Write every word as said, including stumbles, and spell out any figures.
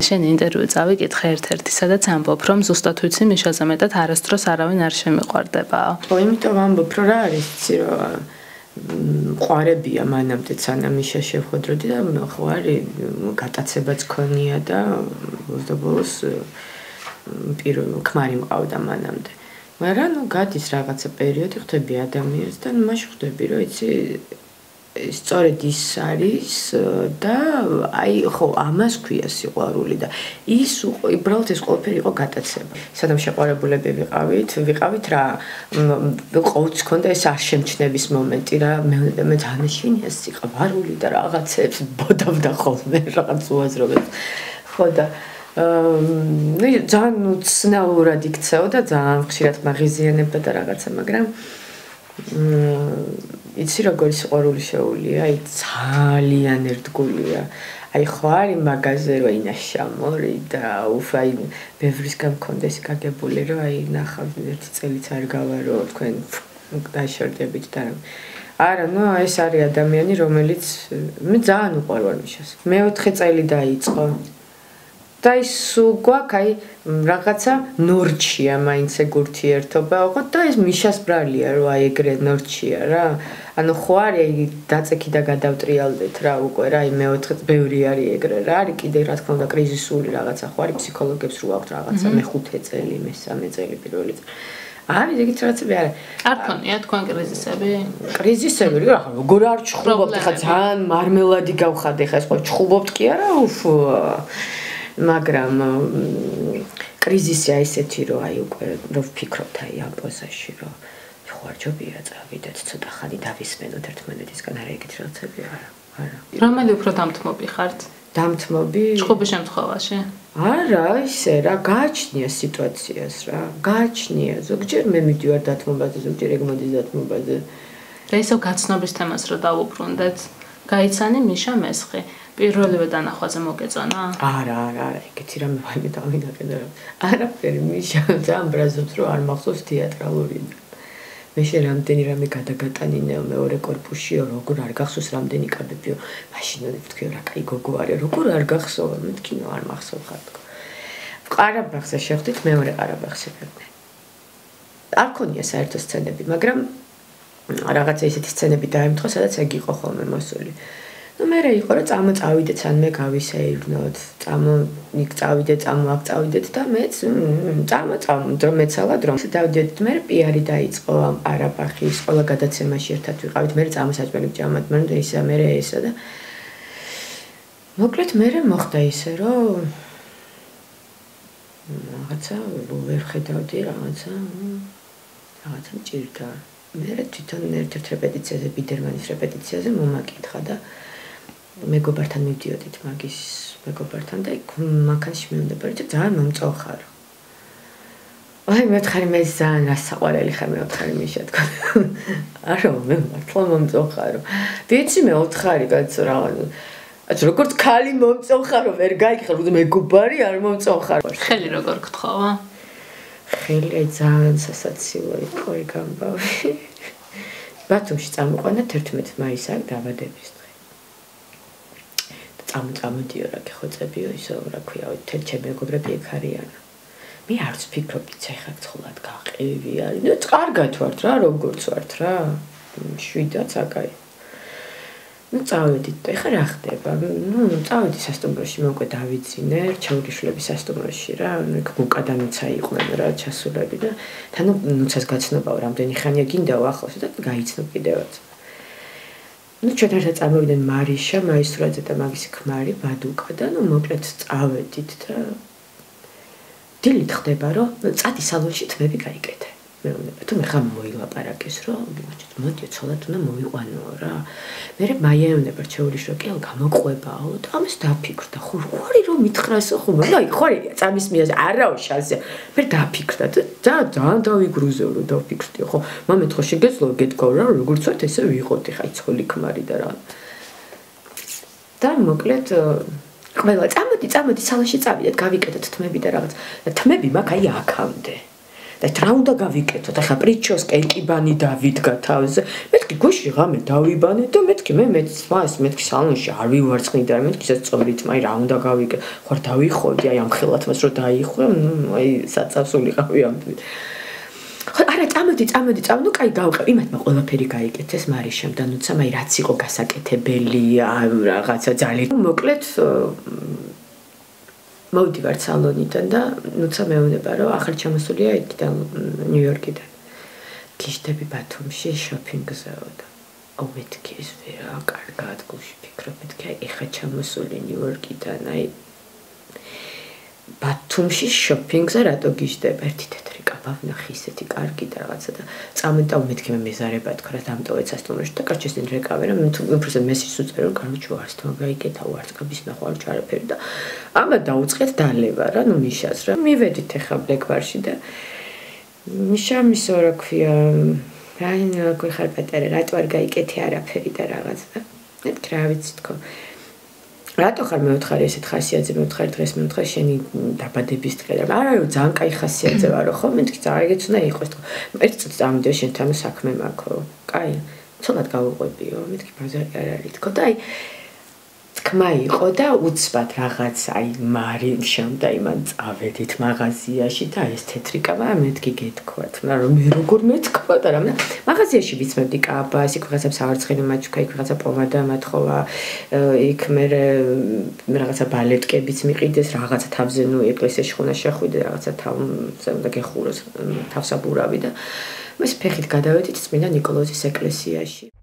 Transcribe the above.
შენი ინტერვიუ წავიკითხე ერთ-ერთი, სადაც ამბობ, რომ ზუსტად ვიცი მიშაზე მეტად არასდროს არავინ არ შემიყვარდება. ო, იმიტომ ამბობ, რომ რა არის, იცი რომ ყვარებია მანამდე სანამ მიშა შევხვედროდი და ხო არის გატაცებაც ქონია და ბოლოს პირველ ქმარი მყავდა მანამდე. მაგრამ ნუ გადის რაღაცა პერიოდი, ხვდები ადამიანს და მაშინ ხვდები რომ იცი სწორედ ის არის და აი ხო ამას ქვია სიყვარული და ის უბრალოდ ეს ყველაფერი იყო გატაცება. სანამ შეყვარებულები ვიყავით, ვიყავით რა ყოველთვის ქონდა ეს არშემჩნევის მომენტი რა მე ძალიან შინია სიყვარული და რაღაცებს ბოდავდა ხოლმე რაღაც უაზრობებს. ხო და ნუ ძალიან უცნაურად იქცეოდა ძალიან ხშირად მაღიზიანებდა და რაღაცა, მაგრამ იცი როგორი სიყვარული შეუულია, აი ძალიან ერთგულია. აი ხო არის მაგაზე რომ ინაშამორი და უფ აი ბევრისგან მქონდა ეს გაგებული რომ აი ნახავ ერთი წელიც არ გავა რომ თქვენ დაიშორდებით და რა. არა, ნუ ეს არის ადამიანი რომელიც მე ძალიან უყვარვარ მიშას. მეოთხე წელი დაიწყო. და ის გვაქვს აი რაღაცა ნორჩია მაინც ეგ ურთიერთობა, ოღონდ და ეს მიშას ბრალია რომ აი ეგრე ნორჩია რა. ანუ ხო არის აი დაწექი და გადავტრიალდეთ რა უკვე რა, აი მეოთხე ბევრი არის ეგრე რა, არის კიდე რა თქმა უნდა კრიზისული რაღაცა ხო არის ფსიქოლოგებს რო აქვს რაღაცა მეხუთე წელი, მესამე წელი პირველი წელი. არის ეგეთ რაღაცები არა. არ ქონია თქვენ კრიზისები? კრიზისები რა, როგორ არ ჩხუბობთ, ხა ძალიან მარმელადი გავხადე ხა ეს ხო ჩხუბობთ კი არა, უფ მაგრამ კრიზისი აი ესეთი რომ აი უკვე რო ვფიქრობთ აი ამ პოზაში რომ ხوارჯობია წავიდეთ ცოტა ხანი დავისმენოთ ერთმანეთისგან არა ეგეთი რაღაცები არა არა რომელი უფრო დამთმობი ხართ დამთმობი ჩხუბის შემთხვევაში არა ისე რა გააჩნია სიტუაციას რა გააჩნია ზოგჯერ მე მიდივარ დათმობაზე ზოგჯერ ეგ მოდის დათმობაზე და ისევ გაცნობის თემას რო დავუბრუნდეთ გაიცანი მიშა მესხი პირველივე დანახვაზე მოგეწონა? არა, არა, არა, ეგეთი რამე ვაიმე დავინაყედა რა. არაფერი მიშა ძალიან ბრაზობს რომ არ მახსოვს თეატრალური. მე შე რამდენი რამე გადაგატანინეო მეორე კორპუსში როგორ არ გახსოვს რამდენი კაბებიო. მაშინ ვთქვი რა კაი გოგო არის როგორ არ გახსოვა მეთქინო არ მახსოვ ხარ. ყარაბაღზე შევხვდით მეორე ყარაბაღში ვიყავ. არ ქონია საერთო სცენები, მაგრამ რაღაცა ისეთი სცენები დაემთხვა, სადაც ეგ იყო ხოლმე მოსული. ნუ მე რა იყო რომ წამო წავიდეთ ან მე გავისეირნოთ წამო იქ წავიდეთ წამო აქ წავიდეთ და მეც წამო წამო დრო მეცალა დრო დავდეთ მე პიარი დაიწყო ამ ყარაბაღის ყველა გადაცემაში ერთად ვიყავით მე წამო საჭმელი ბჭამად მე ისე მე ესა და მოკლედ მე მოხდა ისე რომ რაღაცა ვერ ხედავდი რაღაცა რაღაცა მჭირდა მე თვითონ ერთ-ერთ რეპეტიციაზე ბიდერმანის რეპეტიციაზე მომაკითხა და მეგობართან მივდიოდით მაგის მეგობართან და იქ მანქანაში მივდიოდი და ძალიან მომწოხარო. აი მეთხარი მე ძალიან რასაყვარელი ხარ მეთხარი მიშა თქვა. არა მე მართლა მომწოხარო. ვიცი მე ოთხარი კაცო რაღაც. აი როგორც ქალი მომწოხარო ვერ გაიქხარ უდა მეგობარი არ მომწოხარო. ხელი როგორ გთხოვა? ხელი ძალიან სასაცილო იყო ეგ ამბავი. ბათუმში წამოყვანა თერთმეტ მაისს აქ დაბადების დღე. წამო წამოდიო რა გეხოცებიო ისო რა ქვია თელ ჩემი მეგობრები ეგ არიან. მე არც ვფიქრობდი ეხლა ცხლად გაყევი არის. ნუ კარგად ვართ რა როგორც ვართ რა. შვიდაც აკაი. ნუ წავედით და ეხლა რა ხდება? ნუ წავედი სასტუმროში მე უკვე დავიძინე რჩეულიშვილების სასტუმროში რა. იქ გუკადანიცა იყვნენ რა ჩასულები და თან ნუცას გაცნობავ რამდენი ხანია გინდაო ახლოს და გაიცნობ კიდევაც. ნუ ჩვენ ერთად წამოვიდნენ მარიშა, მაისტრაძე და მაგისი ქმარი ბადუკა და ნუ მოკლედ წავედით და დილით ხდება რომ წადი სალონში თმები გაიკეთე. მეუბნება თუ მე ხამ მოილაპარაკეს რომ მოდიო ცოლად უნდა მოვიყვანო რა. მე მაიეუნება რჩეულის რო კი ალ გამოყვებაო და ამას დაფიქრდა ხო ხარი რომ მითხრასო ხო აი ხარი წამის მიაზე არაო შანსი. მე დაფიქრდა და ძალიან დავიგრუზეო რომ დაფიქრდი ხო მომეთ ხო შეგეძლო გეთქო რა როგორც ვართ ესე ვიყოთ ხა ცოლი ქმარი და რა. და მოკლედ ყველა წამოდი წამოდი სალონში წავიდეთ გავიკეთეთ თმები და რაღაც და თმები მაგ აი აქამდე. და რა უნდა გავიკეთოთ? ახლა პრიჩოსკა ეკიბანი დავიდგა თავზე. მეთქი გუშინ ღამე დავიბანე და მეთქი მე მეც მას მეთქი სალონში არ ვივარცხნიდა, მეთქი შეწოვრით, აი რა უნდა გავიკეთო? ხარ დავიხოდი აი ამ ხელათმას რომ დაიხვე, აი საწავსულიყავი ამ არა წამოდი წამოდი წამო კაი გავყევ იმათმა ყველაფერი გაიკეთეს მარიშამ და ნუცამ აი რაც იყო გასაკეთებელი რაღაცა ძალიან მოკლედ მოვდივარ სალონიდან და ნუცა მეუბნება რომ ახლა ჩამოსულია იქიდან ნიუ-იორკიდან გიშდები ბათუმში შოპინგზეო და ო მეთქი ეს ვერა კარგად გულში ფიქრობ მეთქი აი ეხა ჩამოსული ნიუ-იორკიდან აი ბათუმში შოპინგზე რატო გიშდებ ერთი თეთრი კაბა ვნახე ისეთი კარგი და რაღაცა და წამოდი მეთქი მე მეზარება თქვა რა დამტოვეთ სასტუმროში და კაჩეს დინ რეკავერა მე უფრო მესიჯს უწერო კაროჩო არც თქო გაიგეთა უარცხების ნახვა არ ჩარაფერი და ამა დაუწყეთ დალევა რა ნუ მიშას რა მივედით ახლა ბლეკბარში და მიშა მისო რა ქვია აი ნუ ხარ პატარა რატო არ გაიკეთე არაფერი და რაღაც და მეთქი რა ვიცი თქო რატო ხარ მეუთხარი ესეთ ხასიათზე მეუთხარი დღეს მეუთხარი შენი დაბადების დღე და არა რომ ძალიან კაი ხასიათზე ვარო ხო მეთქი ძალიან ეგეც უნდა იყოს თქო ერთი წუთი წამიდე შენთან საქმე მაქვს კაი ცოტად გავუყვებიო მეთქი ბაზარი არ არის თქო და აი თქმა იყო და უცბად რაღაც აი მარიმ და იმან წავედით მაღაზიაში და ეს თეთრი კაბა მეთქი გეთქვათ მაგრამ მე როგორ მეთქვა და რამე მაღაზიაში ვიცმევდი კაბას იქ რაღაცა სავარცხინო მაჩუკა იქ რაღაცა პომადა მათხოვა იქ მე რაღაცა ბალეტკებიც მიყიდეს რაღაცა თავზე ნუ ეკლესიაში ხუნა შეხვიდე რაღაცა თავზე უნდა გეხუროს თავსაბურავი და მე ფეხით გადავედით წმინდა ნიკოლოზის ეკლესიაში